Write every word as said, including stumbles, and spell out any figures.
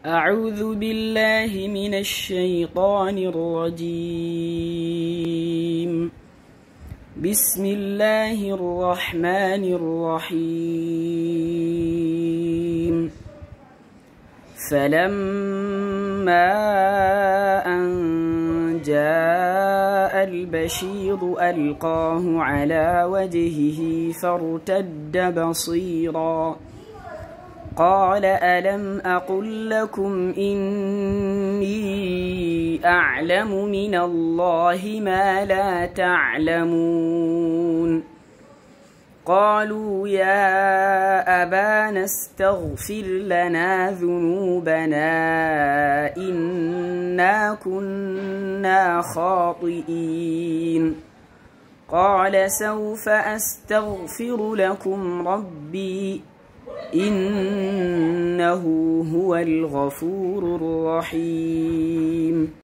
أعوذ بالله من الشيطان الرجيم. بسم الله الرحمن الرحيم. فلما أن جاء البشير ألقاه على وجهه فارتد بصيرا قال ألم أقل لكم إني أعلم من الله ما لا تعلمون. قالوا يا أبانا استغفر لنا ذنوبنا إنا كنا خاطئين. قال سوف أستغفر لكم ربي إنه هو الغفور الرحيم.